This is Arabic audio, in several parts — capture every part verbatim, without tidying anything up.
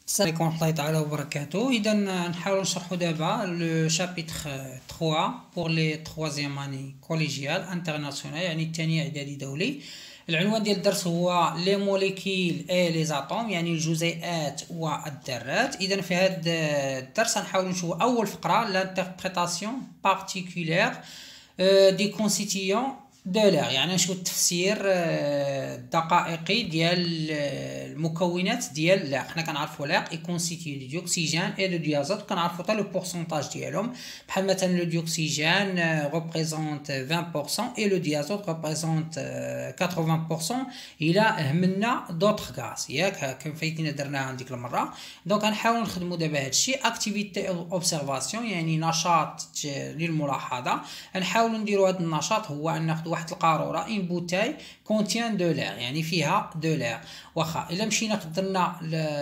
السلام عليكم ورحمة الله تعالى وبركاته. إذا نحاول نشرحو دابا لو شابيتر ثلاثة بور لي تخوازيام اني كوليجيال انترناسيونال، يعني الثاني اعدادي دولي. العنوان ديال الدرس هو لي موليكيل اي لي زاتوم، يعني الجزيئات والذرات. اذا في هذا الدرس نحاول نشوف اول فقره لانتربريتاسيون بارتيكولير دي كونستيتيون دو لير، يعني نشوف التفسير الدقائقي ديال المكونات ديال لير. حنا كنعرفوا لير اي كونستيتيي دو اوكسيجين اي دو ديازوت، كنعرفوا حتى لو بورسونتاج ديالهم، بحال مثلا لو ديوكسيجين ريبريزونت عشرين بالمية اي لو ديازوت ريبريزونت ثمانين بالمية. الى همنا دوطخ غاز ياك كان فايتينا درناها ديك المره. دونك غنحاولوا نخدموا دابا هذا الشيء اكتيفيتي اوبسيرفاسيون، يعني نشاط للملاحظه. غنحاولوا نديروا هذا النشاط هو ان ناخذ واحد القاروره ان بوتاي كونتيان دو لير، يعني فيها دو لير. واخا الا مشينا درنا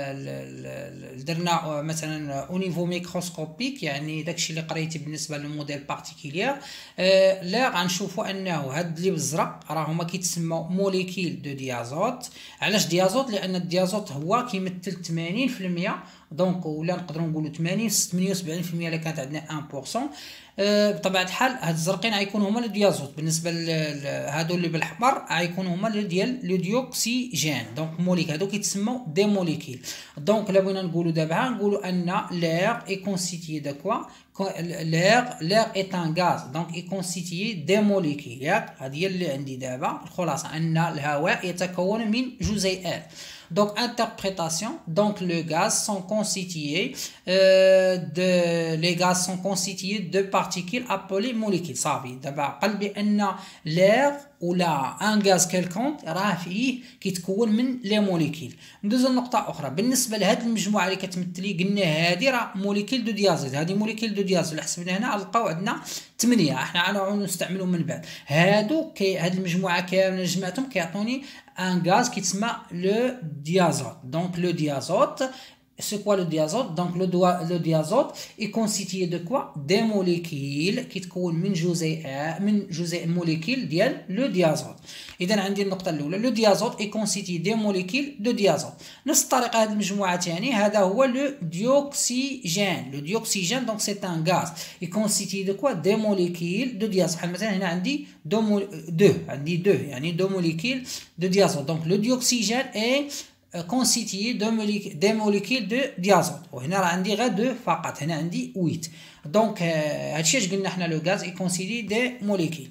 درنا مثلا او نيفو ميكروسكوبيك، يعني داكشي اللي قريتي بالنسبه للموديل بارتيكولير لير، غنشوفوا انه هاد اللي بالزرق راه هما كيتسموا موليكيل دو ديازوت. علاش ديازوت؟ لان الديازوت هو كيمثل ثمانين بالمية، دونك ولا نقدروا نقولوا ثمانين ثمانية وسبعين بالمية الا كانت عندنا واحد بالمية. أه بطبيعه الحال هاد الزرقين غيكونوا هما الديازوت، بالنسبه لهادو اللي بالاحمر غيكونوا هما ديال لو ديوكسيجين. دونك موليك هادو كيتسموا دي موليكيل. دونك الا بغينا نقولوا دابا نقولوا ان لير اي كونستيتيي دو كوا لير لير اي ان غاز، دونك اي كونستيتيي دي موليكيل. ياك هذه هي اللي عندي دابا الخلاصه، ان الهواء يتكون من جزيئات. Donc interprétation, donc les gaz sont constitués euh, de les gaz sont constitués de particules appelées molécules. صافي دابا قال بان l'air ولا ان غاز كيلكونت راه فيه كيتكون من لي موليكيل. ندوزو لنقطه اخرى بالنسبه لهاد المجموعه اللي كتمثلي، قلنا هذه راه موليكيل دو ديازيد، هذه موليكيل دو ديازيد. حسبنا هنا غنلقاو عندنا ثمانية، احنا غنعاودو نستعملوا من بعد هادو كي هاد المجموعه كامله جمعتهم كيعطوني ان غاز كيتسمى لو ديازوت. دونك لو ديازوت c'est quoi le diazote? Donc le, le diazote est constitué de quoi? Des molécules qui تكون من جزيء من جزيء موليكيل ديال لو ديازوت. اذا عندي النقطه الاولى لو ديازوت est constitué des molécules de diazote. نفس الطريقه هذه المجموعه ثاني، هذا هو لو ديوكسيجين. لو ديوكسيجين دونك سي ان غاز est constitué de quoi? Des molécules de diazote. بحال مثلا هنا عندي دو مول... دو عندي دو يعني دو موليكيل دو ديازوت. دونك لو ديوكسيجين est constitué de des molécules de diazote، وهنا راه عندي غير دو فقط، هنا عندي ثمانية. دونك هادشي اش قلنا حنا لو غاز اي كونسيتي دي موليكيل.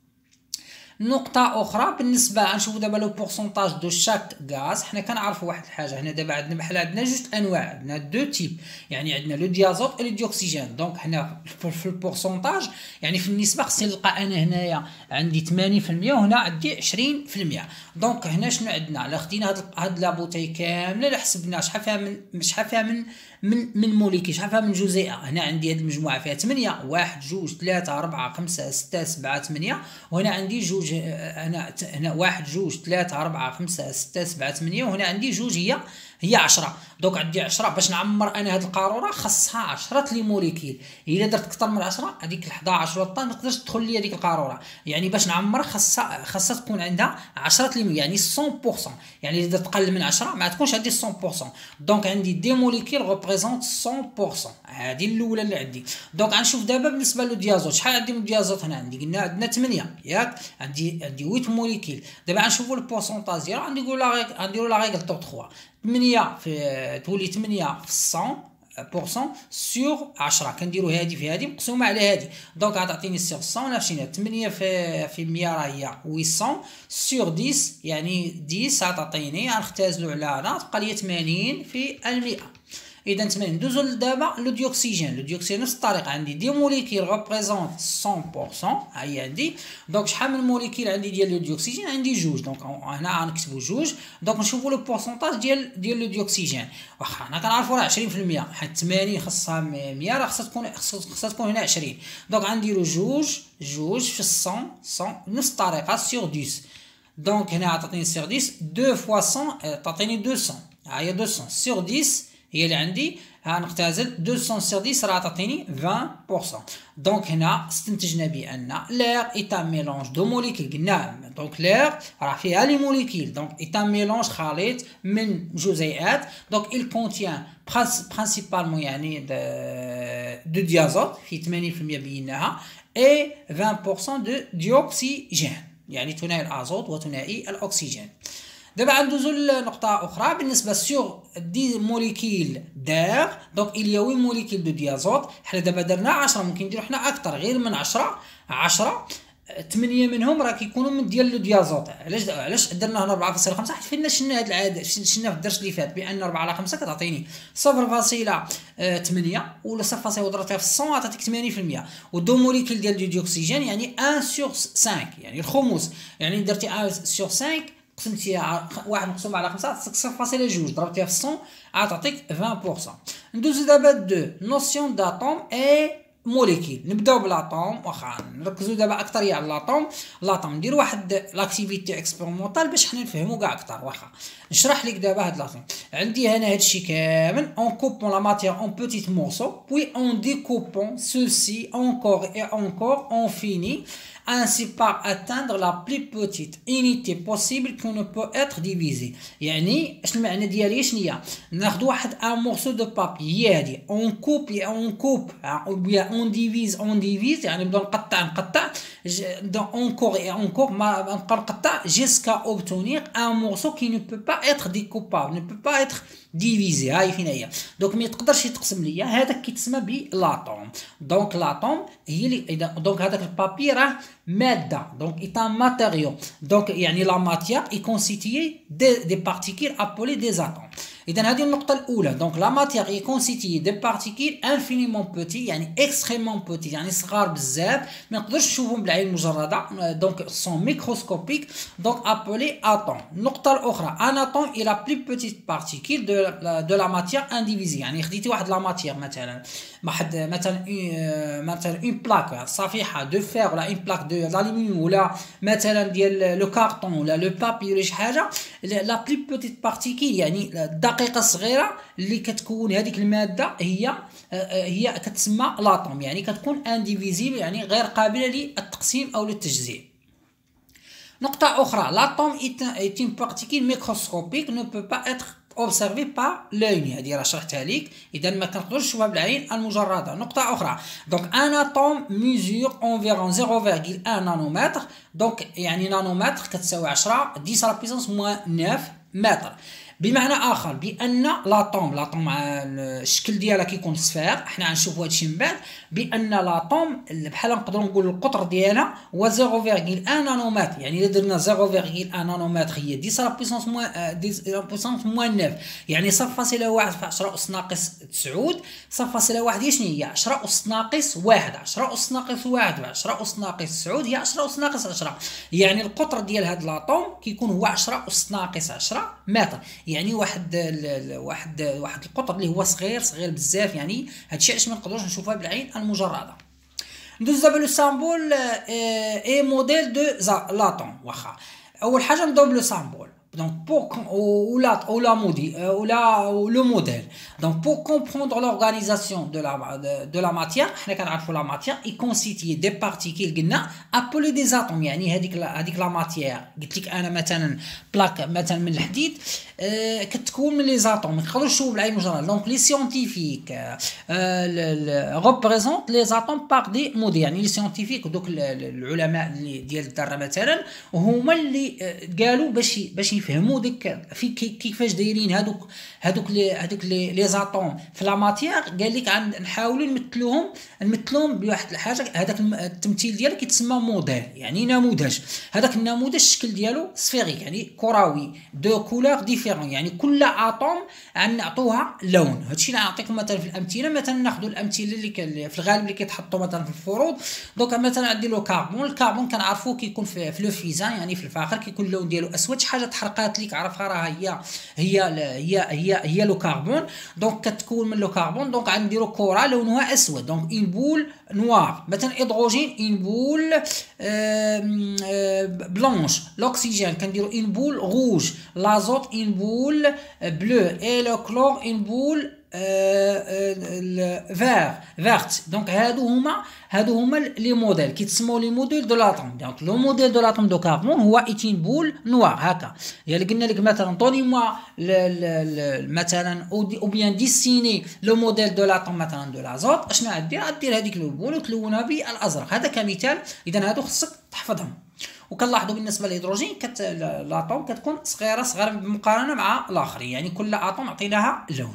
نقطة أخرى بالنسبة غنشوفو دابا لو بورسونتاج دو شاك غاز. حنا كنعرفوا واحد الحاجة، هنا دابا عندنا بحال عندنا جوج أنواع، عندنا دو تيب، يعني عندنا لو ديازوت و لو ديوكسيجين. دونك حنا في البورسونتاج يعني في النسبة خصني نلقى أنا هنايا عندي ثمانين بالمية وهنا عندي عشرين بالمية. دونك هنا شنو عندنا؟ إلا خدينا هاد هاد لابوتاي كاملة إلا حسبنا شحال فيها من شحال فيها من من من موليكيل، شحال فيها من جزيئة. هنا عندي هاد المجموعة فيها ثمانية، واحد جوج ثلاثة أربعة خمسة ستة سبعة ثمانية، وهنا عندي جوج، هنا هنا واحد جوج ثلاثة أربعة خمسة ستة سبعة ثمانية، وهنا عندي جوج هي هي عشرة. دونك عندي عشرة. باش نعمر انا هاد القاروره خاصها عشرة لي موليكيل. الا درت اكثر من عشرة هذيك حداش وطا ما تقدرش تدخل لي هذيك القاروره، يعني باش نعمر خاصها خاصها تكون عندها عشرة لي يعني مية بالمية. يعني اذا درت اقل من عشرة ما تكونش عندي مية بالمية. دونك عندي دي موليكيل ريبريزونت مية بالمية. هذه الاولى اللي عندي. دونك غنشوف دابا بالنسبه للديازوت شحال عندي من الديازوت. هنا عندي قلنا عندنا ثمانية ياك، عندي عندي ثمانية موليكيل. دابا غنشوفوا البورسونتاج ديالها، غنديروا لا غنديروا لا ريغل توب ثلاثة. ثمانية في تولي ثمانية في مية بالمية سور عشرة، كنديروا هذه في هذه مقسومه على هذه. دونك غتعطيني سور مية. ولا مشينا ثمانية في في مية راه هي ثمانمية سور عشرة، يعني عشرة غتعطيني غنختازلوا على هذا تبقى لي ثمانين في المئة. اذا ثمانين. ندوزو لدابا لو ديوكسيجين. لو ديوكسيجين نفس الطريقه، عندي دي موليكيل ريبريزونت مية بالمية. ها هي عندي. دونك شحال من موليكيل عندي ديال لو ديوكسيجين؟ عندي جوج. دونك هنا غنكتبوا جوج. دونك نشوفوا لو بورسونتاج ديال ديال لو ديوكسيجين. واخا حنا كنعرفوا راه عشرين بالمية، حيت ثمانين خاصها مية، راه خاصها تكون خاصها تكون هنا عشرين. دونك غنديروا جوج جوج في مية مية نفس الطريقه سور عشرة. دونك هنا عطاتني سور عشرة، اثنين فوا مية تعطيني مئتين. ها هي مئتين سور عشرة هي اللي عندي غنختزل مئتين وعشرة راه تعطيني عشرين بالمئة. دونك هنا استنتجنا بان لير ايت ان ميلونج دو موليكول. قلنا دونك لير راه فيها لي موليكول، دونك ايت ان ميلونج خليط من جزيئات. دونك il contient principalement يعني دو ديازوت في ثمانين بالمئة بيناها، اي عشرين بالمئة دو ديوكسيجين يعني ثنائي الازوت وثنائي الاكسجين. دابا ندوزو لنقطة أخرى بالنسبة سيغ دي موليكيل داغ. دونك إليا وين موليكيل دو ديازوت. حنا دابا درنا عشرة، ممكن نديرو حنا أكثر غير من عشرة. عشرة ثمانية منهم راه كيكونوا من ديال لو ديازوت. علاش علاش درنا هنا أربعة فاصلة خمسة؟ حيت فينا شفنا هاد العادة، شفنا في الدرس اللي فات بأن أربعة على خمسة كتعطيني صفر فاصلة ثمانية ولا صفر فاصلة وضربتها في مية عطاتك ثمانين بالمئة. ودو موليكيل ديال دو ديوكسيجين يعني واحد سور خمسة يعني الخمس، يعني درتي واحد سور خمسة قسمتيها واحد مقسوم على خمسة عطاتك صفر فاصلة جوج ضربتيها في مية عطاتك عشرين بالمئة. ندوزو دابا دو نوسيون داتوم اي موليكيل. نبداو بالاطوم، واخا نركزو دابا اكثر على الاطوم. الاطوم ندير واحد لاكتيفيتي اكسبيريمونطال باش حنا نفهمو كاع اكثر. واخا نشرح لك دابا هاد الاطوم. عندي هنا هادشي كامل اون كوبون لا ماتيير اون بوتيت مورسو بوي اون ديكوبون سوسي encore et encore on finit ainsi par atteindre la plus petite unité possible qui ne peut être divisée. يعني اش المعنى ديالي شنو؟ ناخذ واحد ان مورسو دو بابي، هي هادي اون كوب اون كوب او بيان اون ديفيز اون ديفيز يعني نبدا نقطع نقطع دون اونكور اي اونكور ما نبقى نقطع جيسكا اوبتونير ان مورسو كي نو بو با اتر ديكوبابل نو بو با اتر ديفيزي. هاي فين هي. دونك ما يقدرش يتقسم ليا، هذاك كيتسمى بلاطوم. دونك لاطوم هي اللي اذا دونك هذاك البابي راه ماده، دونك ايت ان ماتيريو. دونك يعني لا ماتيير اي كونستيتيي دي دي بارتيكول ابولي دي اتوم. اذا هذه النقطه الاولى. دونك لا ماتيير اي كونستيتيي دي بارتيكول انفينيمون بوتي يعني اكستريمون بوتي يعني صغار بزاف ما نقدرش نشوفهم بالعين المجرده. دونك سون ميكروسكوبيك دونك ابولي اتوم. النقطه الاخرى ان اتوم اي لا بلو بوتيت بارتيكول دو دو لا ماتيير انديفيزي. يعني خديتي واحد لا ماتيير مثلا واحد مثلا مثلا اون بلاك صفيحه دو فير ولا اون بلاك دو الالومنيوم ولا مثلا ديال لو كارطون ولا لو بابي ولا شي حاجه، لا بلو بوتيت بارتيكول يعني الدقيقه الصغيره اللي كتكون هذيك الماده هي هي كتسمى لاطوم. يعني كتكون انديفيزيبل يعني غير قابله للتقسيم او للتجزيء. نقطه اخرى لاطوم est une particule microscopique ne peut pas être observé par l'œil. هذه راه شرحتها لك، اذا ما كنقدرش نشوفها بالعين المجرده. نقطه اخرى دونك ان اتوم ميزور انفيرون صفر فاصلة واحد نانومتر. دونك يعني نانومتر كتساوي عشرة عشرة على بيسونس موان تسعة متر. بمعنى اخر بان لاطوم لاطوم الشكل ديالها كيكون صفير، حنا غنشوفوا هادشي من بعد، بان لاطوم بحال نقدروا نقولوا القطر ديالها هو صفر فاصلة واحد نانومتر. يعني الا درنا صفر فاصلة واحد نانومتر هي عشرة على بيسونس موان عشرة بيسونس موان تسعة يعني صفر فاصلة واحد في عشرة أس ناقص تسعة. صفر فاصلة واحد هي شنو هي؟ عشرة أس ناقص واحد. عشرة أس ناقص واحد في عشرة أس ناقص تسعة هي عشرة أس ناقص عشرة. يعني القطر ديال هاد لاطوم كيكون هو عشرة أس ناقص عشرة متر. يعني واحد واحد واحد القطر اللي هو صغير صغير بزاف. يعني هادشي علاش ما نقدروش نشوفها بالعين المجرده. ندوز دابا لو سامبول اي موديل دو لاطوم. واخا اول حاجه نبداو بلو سامبول. Donc pour ou la ou la modi ou la ou le modèle. Donc pour comprendre l'organisation de la de, de la matière, حنا كنعرفوا la matière est constituée des particules قلنا appelées des atomes. يعني هذيك هذيك la matière قلت لك انا مثلا بلاك مثلا من الحديد آه كتكون من لي زاتوم ما نقدروش نشوفوا بالعين المجرده. دونك لي سيانتيفيك ريبريزونت لي زاتوم باغ دي موديل. يعني لي سيانتيفيك دوك العلماء اللي ديال الذره مثلا هما اللي قالوا باش باش يفهموا ديك في كيفاش دايرين هذوك هذوك لي هذوك لي زاتوم في لا ماتيير. قال لك نحاولوا نمثلوهم نمثلوهم بواحد الحاجه. هذاك التمثيل ديالو كيتسمى موديل يعني نموذج. هذاك النموذج الشكل ديالو سفيريك يعني كروي دو كولور ديفيرون. يعني كل اتوم نعطوها لون. هادشي اللي نعطيكم مثلا في الامثله. مثلا ناخذوا الامثله اللي في الغالب اللي كيتحطوا مثلا في الفروض. دونك مثلا عندي لو كربون. الكربون كنعرفوه كيكون في, في لو فيزان يعني في الفاخر كيكون اللون ديالو اسود. شي حاجه تحرقات ليك عرفها راه هي هي هي هي هي لو كربون. دونك كتكون من لو كربون. دونك غنديروا كره لونها اسود. دونك اون بول نوار. مثلا هيدروجين اون بول بلانش. الاكسجين كنديروا اون بول روج. لازوت اون بول بلو. اي لو كلور اون بول فير فيرت. دونك هادو هما هادو هما لي موديل كيتسموا لي موديل دو لاتوم. دونك لو موديل دو لاتوم دو كربون هو ايتين بول نوار هكا. يعني قلنا لك مثلا طوني موا مثلا او بيان ديسيني لو موديل دو لاتوم مثلا دو لازوت، اشنا غدير غدير هذيك لو بول وتلونها بالازرق. هذا كمثال. اذا هادو خصك تحفظهم. وكنلاحظوا بالنسبه للهيدروجين كت لاطوم كتكون صغيره صغيره بالمقارنه مع الاخر، يعني كل اطوم عطيناها لون.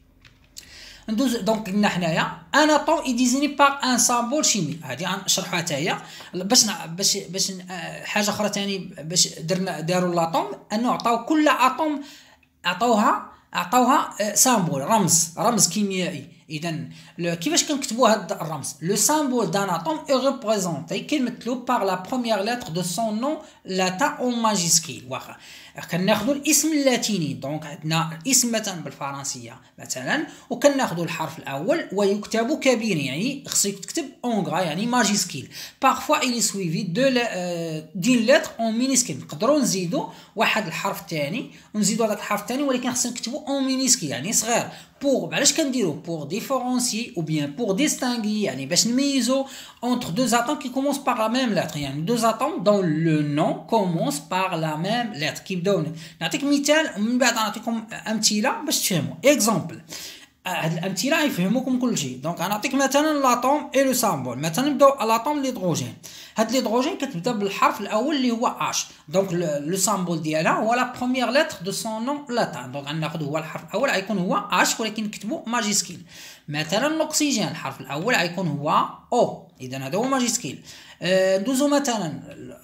ندوز دونك قلنا حنايا ان اطوم اي ديزيني باغ ان سامبول شيمي. هادي غنشرحوها حتى هي باش باش باش حاجه اخرى ثاني باش درنا داروا لاطوم انه عطاو كل اطوم عطاوها عطاوها سامبول رمز رمز كيميائي. اذا كيفاش كنكتبوا هذا الرمز؟ لو سامبول دان اتوم اي ريبريزونتي كيمثلو باغ لا بروميير لتر دو سون نون لاتان او ماجيسكيل. واخا كناخذوا الاسم اللاتيني، دونك عندنا الاسم مثلا بالفرنسيه مثلا وكناخذوا الحرف الاول ويكتب كبير، يعني خص يكتب اونغرا يعني ماجيسكيل. بارفوا الي سويفي دو دين لتر اون مينيسكيل. نقدروا نزيدوا واحد الحرف ثاني ونزيدوا هذاك الحرف الثاني ولكن خصنا نكتبوا اون مينيسكيل يعني صغير. بور علاش كنديرو بور ديفيرونسيي او بيان بور ديستانغي، يعني باش نميزو entre deux atomes qui commencent par la même lettre. يعني deux atomes dont le nom commence par la même lettre كيبداو. نعطيك مثال ومن بعد نعطيكم امثله باش تفهموا. اكزامبل هاد الامثله يفهموكم كل شيء. دونك غنعطيك مثلا لاطوم اي لو سامبول. مثلا نبداو لاطوم ليدروجين. هاد ليدروجين كتبدا بالحرف الاول اللي هو اش. دونك لو سامبول ديالها هو لا بروميير لتر دو سون نون لاتان. دونك غناخذ هو الحرف الاول غيكون هو اش ولكن نكتبو ماجيسكيل. مثلا الاكسجين الحرف الاول غيكون هو او، اذا هذا هو ماجيسكيل. ندوزو مثلا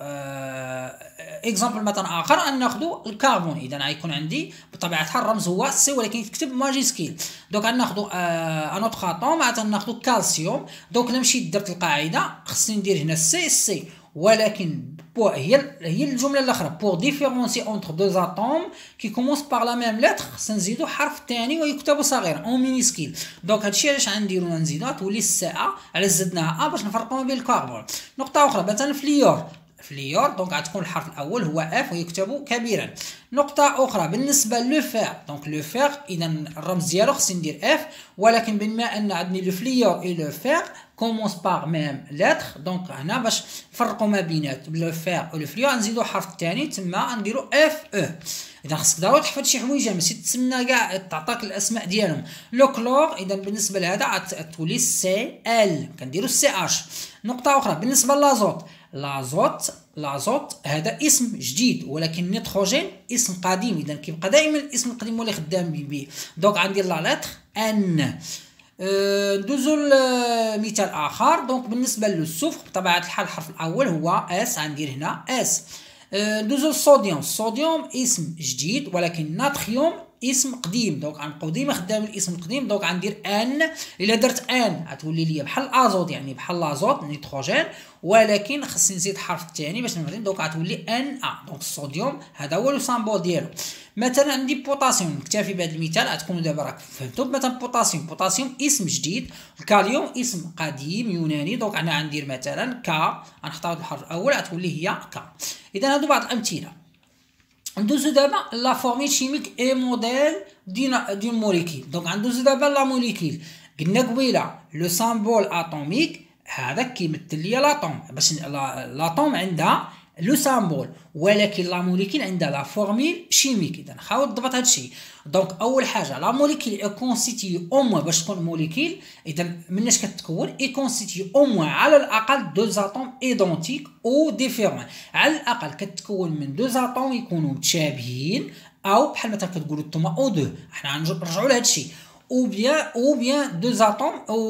اكزامبل مثلا اخر ان ناخذوا الكربون. اذا غيكون عندي بطبيعه الرمز هو سي ولكن يكتب ماجيسكيل. دونك غناخذوا ان اوتر اتوم مثلا ناخذوا كالسيوم. دونك الا مشيت درت القاعده خصني ندير هنا سي سي، ولكن هي هي الجمله الاخرى بور ديفيرونسي اونتر دو اتوم كي كومونس باغ لا ميم لتر خصنا نزيدو حرف ثاني ويكتب صغير اون مينيسكيل. دونك هادشي علاش غنديرو نزيدوها تولي السي ا على زدناها ا باش نفرقوا ما بين الكربون. نقطه اخرى مثلا فليور فليور دونك غتكون الحرف الاول هو اف ويكتب كبيرا. نقطه اخرى بالنسبه لو فير. دونك لو فير اذا الرمز ديالو خصني ندير اف، ولكن بما ان عندي لو فليور اي لو فير كومونس باغ ميم لتر، دونك هنا باش نفرقوا ما بينات لو فير و لو فليور نزيدو حرف الثاني تما نديرو اف او. اذا خصك ضروري تحفظ شي حويجه ماشي تسنى كاع تعطاك الاسماء ديالهم. لو كلور اذا بالنسبه لهذا تولي سي ال كنديرو سي اش. نقطه اخرى بالنسبه لازوت. لازوت لازوت هذا اسم جديد ولكن نيتروجين اسم قديم، اذا كيبقى دائما الاسم القديم هو اللي خدام به. دونك غندير لا لتر ان. ندوزو لمثال اخر. دونك بالنسبه للسفر بطبيعه الحال الحرف الاول هو اس غندير هنا اس. ندوزو للصوديوم. الصوديوم اسم جديد ولكن ناتريوم اسم قديم. دونك غنبقاو ديما خدام الاسم القديم. دونك غندير ان. الا درت ان غتولي ليا بحال الازوت يعني بحال لازوت نيتروجين، ولكن خصني نزيد الحرف الثاني باش نمرين. دونك غتولي ان ا. دونك الصوديوم هذا هو لو سامبول ديالو. مثلا عندي بوتاسيوم. نكتفي بهذا المثال غتكونوا دابا راك فهمتوا. مثلا بوتاسيوم بوتاسيوم اسم جديد. الكاليوم اسم قديم يوناني. دونك انا غندير مثلا كا غنختار الحرف الاول غتولي هي كا. اذا هادو بعض الامثله. ندوزو دابا لا فورميل شيميك اي موديل دين دين موليكيل. دونك غندوزو دابا لا موليكيل. قلنا قبيله لو سامبول اتوميك هذا كيمثل ليا لاطوم باش لاطوم عندها لو سامبول، ولكن لا موليكيل عندها لا فورميل شيميك. اذا حاول تضبط هذا الشيء. دونك اول حاجه لا موليكيل اي كونستيتي او موان باش تكون موليكيل. اذا مناش كتكون اي كونستيتي او موان على الاقل دو اتوم ايدونتيك او ديفيرون. على الاقل كتكون من دو اتوم يكونوا متشابهين او بحال مثلا كتقولوا نتوما او دو. حنا غنرجعوا لهذا الشيء. او بيان او بيان دو اتوم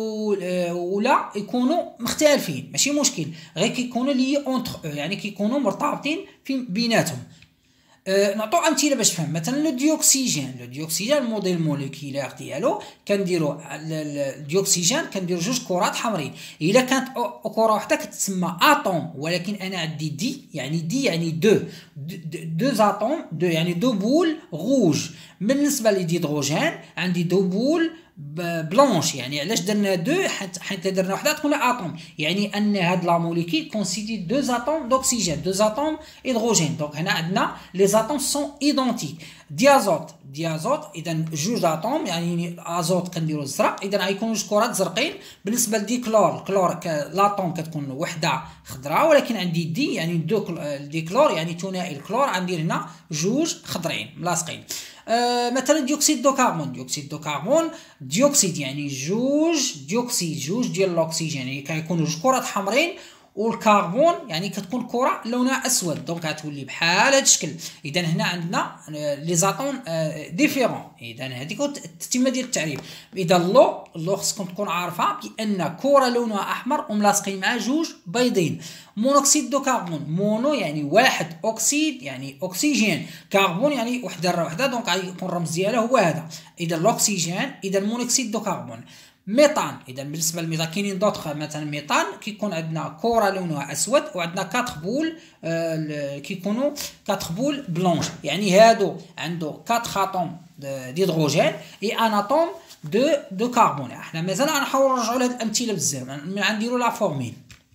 ولا يكونوا مختلفين ماشي مشكل، غير كيكونوا لي اونتر يعني كيكونوا مرتبطين في بيناتهم. أه نعطو امثله باش تفهم. مثلا لو ديوكسيجين. لو ديوكسيجين الموديل موليكولير ديالو كنديرو الديوكسيجين كنديرو جوج كرات حمرين. الا كانت كره واحده كتسمى اتوم، ولكن انا عندي دي يعني دي يعني دو دو اتوم دو يعني دو بول روج. بالنسبه للهيدروجين عندي دو بول بلونش. يعني علاش درنا دو؟ حيت درنا وحده تكون اتوم، يعني ان هاد لا موليكول كونستيتي دو اتوم دوكسيجين دو اتوم هيدروجين. دونك هنا عندنا لي اتوم سون ايدونتيك. ديازوت ديازوت اذا جوج اتوم يعني ازوت كنديرو الزرق اذا غيكونوا جوج كرات زرقين. بالنسبه لديكلور الكلور لاتوم كتكون وحده خضراء ولكن عندي دي يعني دو ديكلور يعني ثنائي الكلور غندير هنا جوج خضرين ملاصقين. آه مثلا ديوكسيد دو كربون ديوكسيد دو كربون ديوكسيد يعني جوج ديوكسيد جوج ديال الاكسجين يعني كيكونوا جوج كرات حمرين والكربون يعني كتكون كره لونها اسود دونك غتولي بحال هذا الشكل. اذا هنا عندنا لي زاتون ديفيرون. اذا هذيك التتمه ديال التعريف. اذا اللو اللو خصكم تكون عارفه بان كره لونها احمر وملاصقين مع جوج بيضين. مونوكسيد دو كربون مونو يعني واحد، اوكسيد يعني اكسجين، كربون يعني وحده وحده دونك غيكون الرمز ديالها هو هذا. اذا الاكسجين اذا مونوكسيد دو كربون. ميثان اذا بالنسبه للميثان كاينين دوطخ مثلا ميثان كيكون عندنا كره لونها اسود وعندنا كاتر بول آه كيكونوا كاتر بول بلونش يعني هادو عنده كاتر اتوم ديدروجين اي ان اتوم دو دو كربون. احنا مازال غنحاولوا نرجعوا لهاد الامثله بزاف غنديروا لا فورميل.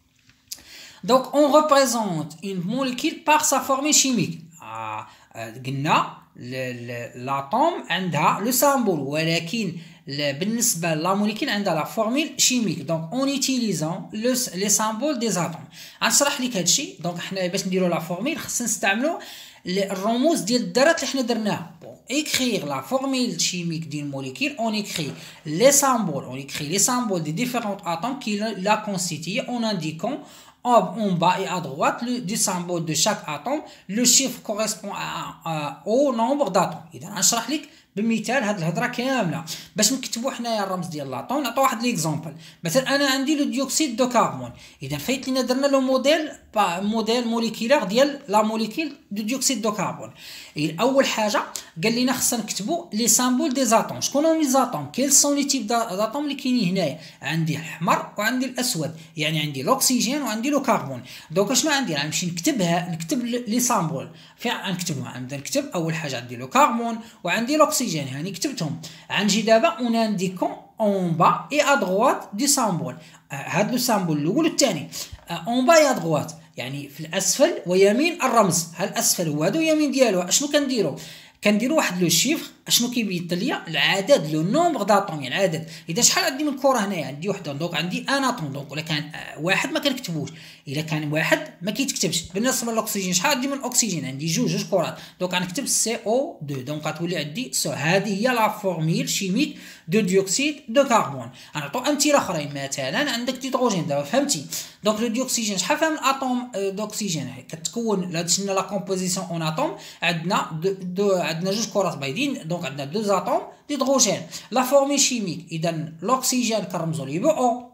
دونك اون ريبريزونت اون موليكول بار سا فورميل شيميك. آه قلنا لاتوم عندها لو سامبول ولكن بالنسبه لا موليكول عندها لا فورميل شيميك. دونك اون يوتيليزون لي سامبول دي زاتوم. غنشرح لك هادشي. دونك حنا باش نديرو لا فورميل خصنا نستعملوا الرموز ديال الدرات اللي حنا درناها. بون écrire la formule chimique d'une molécule on écrit les symboles on écrit les symboles des différents atomes qui la constituent en indiquant en bas et à droite le, du symbole de chaque atome le chiffre correspond à, à, au nombre d'atomes. اذا غنشرح لك بمثال هاد الهضره كامله باش نكتبوا حنايا الرمز ديال لاطون. نعطيو واحد ليكزامبل مثلا انا عندي لو ديوكسيد دو كربون. اذا فايت لينا درنا لو موديل موديل موليكولير ديال لا موليكول دو ديوكسيد دو كربون. اول حاجه قال لنا خصنا نكتبوا لي سامبول دي زاتوم. شكون هما لي زاتوم كيل سون لي تيب زاتوم اللي كاينين هنايا؟ عندي الاحمر وعندي الاسود يعني عندي الاكسجين وعندي لو كربون. دونك شنو غندير؟ غنمشي نكتبها نكتب لي سامبول فين غنكتبهم. غنبدا نكتب اول حاجه عندي لو كربون وعندي الاكسجين هاني كتبتهم. غنجي دابا اون انديكون اون با اي ا دروات دي سامبول. هاد لو سامبول الاول والثاني اون با اي ا دروات يعني في الاسفل ويمين الرمز. ها الاسفل هو هذا ويمين ديالو. اشنو كنديروا؟ كنديروا واحد لو شيفر. اشنو كيبين ليا؟ العدد لو نومبر داتوم يعني العدد. اذا شحال عندي من كره هنايا؟ عندي وحده دونك عندي ان اتوم. دونك ولا كان واحد ما كنكتبوش. اذا كان واحد ما كيتكتبش. بالنسبه للاكسجين شحال عندي من الاكسجين؟ عندي جوج جوج كرات دونك غنكتب سي او اثنين. دونك غتولي عندي سو. هذه هي لا فورميل شيميك دو ديوكسيد دو كربون. غنعطيو امثله اخرين مثلا عندك ديدروجين. دابا فهمتي دونك لو ديوكسيجين شحال فيها من اتوم دوكسيجين كتكون هادشي لا كومبوزيسيون اون اتوم. عندنا دو, دو عندنا جوج كرات بيضين دونك عندنا دو اتوم ديدروجين. لا فورميل شيميك اذا الاكسجين كنرمزوا ليه بو او.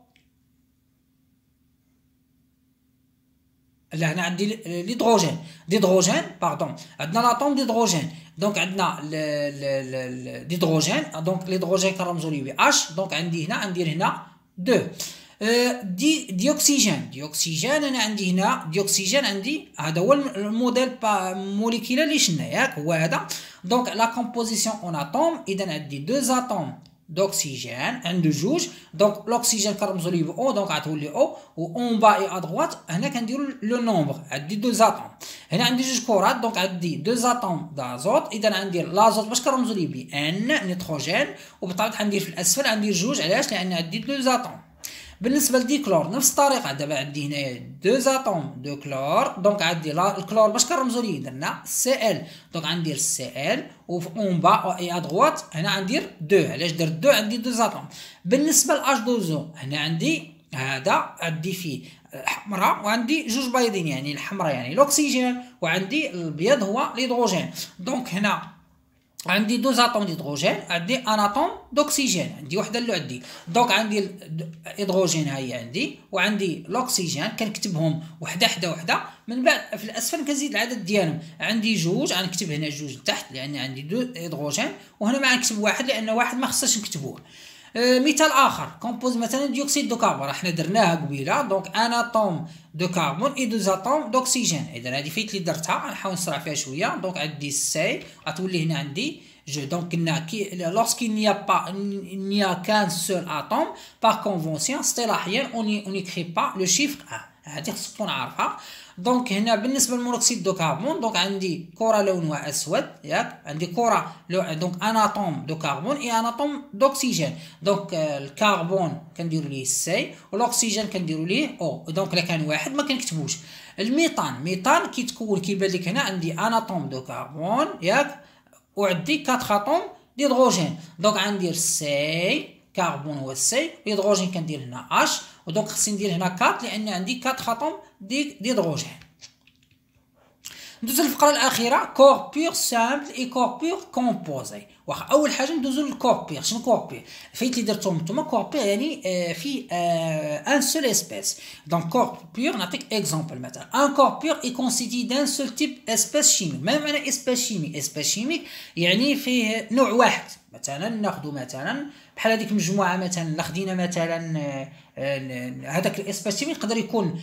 لا هنا عندي الهيدروجين ديدروجين باردون عندنا لاتوم ديدروجين دونك عندنا الهيدروجين دونك الهيدروجين كنرمزوا ليه ب اش. دونك عندي هنا غندير هنا دو. دي ديوكسيجين ديوكسيجين انا عندي هنا ديوكسيجين عندي هذا هو الموديل موليكولار اللي شفنا ياك هو هذا. دونك لا كومبوزيسيون اون اتوم اذا عندي دو اتوم دوكسيجين عنده جوج دونك الاكسجين كنرمزوا ليه او دونك غتولي او و اون با اي ا دروات هنا كنديروا لو نومبر عندي دو اتوم. هنا عندي جوج كرات دونك عندي دو اتوم دازوت اذا غندير لازوت باش كنرمزوا ليه ب ان نيتروجين وبالطبع غندير في الاسفل غندير جوج. علاش؟ لان عندي دو اتوم. بالنسبه للديكلور نفس الطريقه. دابا عندي هنايا دو اتوم دو كلور دونك عندي الكلور باش كنرمزوا ليه درنا سي ال دونك غندير سي ال و اون با اي ا دروات هنا غندير دو. علاش درت دو؟ عندي دو اتوم. بالنسبه لاش دوزو هنا عندي هذا عندي فيه حمراء وعندي جوج بيضين يعني الحمراء يعني الاكسجين وعندي الابيض هو الهيدروجين. دونك هنا عندي دو اتوم ديدروجين عندي ان اتوم دوكسيجين عندي وحده اللي عندي. دونك عندي الهيدروجين ها هي عندي وعندي الاكسجين كنكتبهم وحده حدا وحده. من بعد في الاسفل كنزيد العدد ديالهم. عندي جوج غنكتب هنا جوج لتحت لان عندي دو هيدروجين وهنا ما غنكتب واحد لان واحد ما خصناش نكتبوه. آه مثال اخر كومبوز مثلا ديوكسيد دو كربون احنا درناها قبيله. دونك ان اتوم دو كربون اي دو اتوم دوكسيجين. اذا هذه فايت لي درتها غنحاول نسرع فيها شويه. دونك عندي سي غتولي هنا عندي جو. دونك قلنا كي lorsqu'il n'y a pas il n'y a qu'un seul atome par convention اصطلاحيا on on n'écrit pas le chiffre un. هذه خصك تكون عارفها. دونك هنا بالنسبه للمونوكسيد دو كربون، دونك عندي كره لونها اسود ياك، عندي كره دونك ان اتوم دو كربون اي ان اتوم دوكسيجين. دونك الكربون كنديروا ليه سي والاكسجين كنديروا ليه او. دونك الا كان واحد ما كنكتبوش. الميثان، ميثان كيتكون كيبان لك هنا عندي ان اتوم دو كربون ياك، وعندي أربعة اتوم ديدروجين. دونك غندير سي كربون هو سي، الهيدروجين كندير هنا اش، ودونك خصني ندير هنا أربعة لان عندي أربعة اتوم دي ديدروجين. ندوزو للفقره الاخيره، كور بيور سامبل اي كور بيور كومبوزي. واخا اول حاجه ندوزو للكور بيور. شنو كور بيور؟ فايت اللي درتهم نتوما كور بيور يعني آه في ان سول اسبيس. دونك كور بيور نعطيك اكزومبل مثلا، ان كور بيور اي كونستيتي دان سول تيب اسبيس شيميك. ما معنى اسبيس شيميك؟ اسبيس شيميك يعني فيه نوع واحد. مثلا ناخذ مثلا بحال هذيك المجموعه، مثلا خدينا مثلا هذاك الاسبيس شيميك يقدر يكون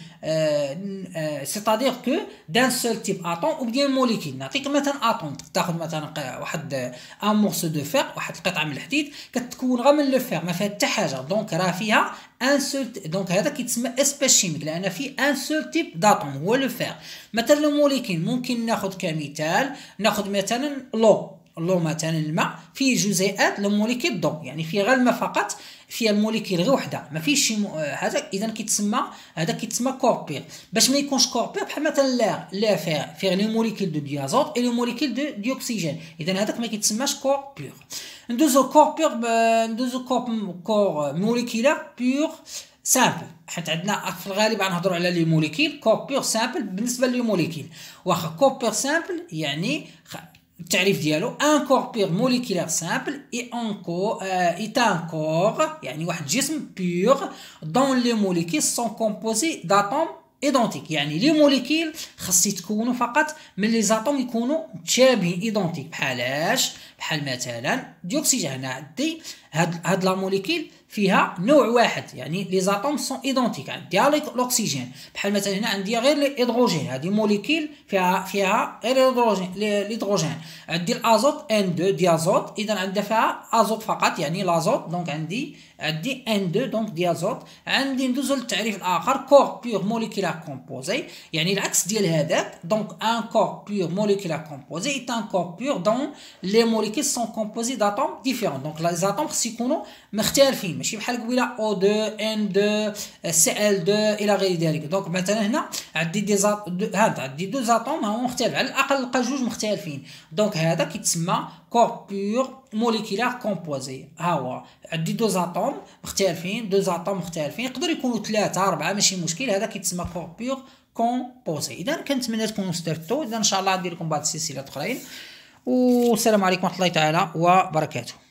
سيتادير كو دان سول تيب اتوم او بيان موليكول. نعطيك مثلا اتوم، تاخذ مثلا واحد ان مورسو دو فير، واحد القطعه من الحديد كتكون غير من لو فير، ما فيها حتى حاجه. دونك راه فيها ان سول، دونك هذا كيتسمى اسبيس شيميك لان فيه ان سول تيب داتوم هو لو فير. مثلا الموليكول ممكن ناخذ كمثال، ناخذ مثلا لو لو مثلا الماء فيه جزيئات الموليكول ضو، يعني فيه غير الماء فقط، فيها الموليكول غير وحده ما فيش شي هذا. اذا كيتسمى هذا كيتسمى كوربير. باش ما يكونش كوربير بحال مثلا لا لا فيه فيه لي موليكول دو ديازوت اي لي موليكول دو ديوكسيجين، اذا هذاك ما كيتسماش كوربير. ندوزو كوربير ندوزو كور كور موليكولار بيور سامبل. حيت عندنا في الغالب غنهضروا على لي موليكول. كور بيور سامبل بالنسبه لي موليكول، واخا كور بيور سامبل يعني التعريف ديالو ان كور بيور موليكولار سامبل اي ان كو اي ان كور يعني واحد الجسم بيور دون لي موليكول سون كومبوزي داتوم ايدونتيك. يعني لي موليكول خاص يتكونوا فقط من لي زاتوم يكونوا متشابهين ايدونتيك. بحالاش؟ بحال مثلا ديوكسيجين. هنا عندي هاد هاد لا موليكول فيها نوع واحد، يعني لي زاتوم سون ايدونتيك. عندي الاكسجين بحال مثلا هنا عندي غير الهيدروجين، هذه موليكول فيها فيها غير الهيدروجين الهيدروجين. عندي الازوت ان اثنين ديازوت، اذا عندها فيها ازوت فقط يعني لازوت. دونك عندي عندي ان اثنين دونك ديازوت. عندي ندوزو للتعريف الاخر، كور بيور موليكولار كومبوزي يعني العكس ديال هذاك. دونك ان كور بيور موليكولار كومبوزي اي ان كور بيور دون لي موليكول سون كومبوزي داتوم ديفيرون. دونك لي زاتوم خص يكونوا مختلفين، ماشي بحال قبيله او اثنين ان اثنين سي ال اثنين الى غير ذلك. دونك مثلا هنا عندي دي زات هذا عندي دو زاتوم هما مختلف، على الاقل لقى جوج مختلفين. دونك هذا كيتسمى كور بيور موليكولار كومبوزي. ها هو عندي دو زاتوم مختلفين، دو زاتوم مختلفين، يقدر يكونوا ثلاثه اربعه ماشي مشكل. هذا كيتسمى كور بيور كومبوزي. اذا كنتمنى تكونوا استفدتوا. اذا ان شاء الله ندير لكم بعض السلسلات اخرين، والسلام عليكم ورحمه الله تعالى وبركاته.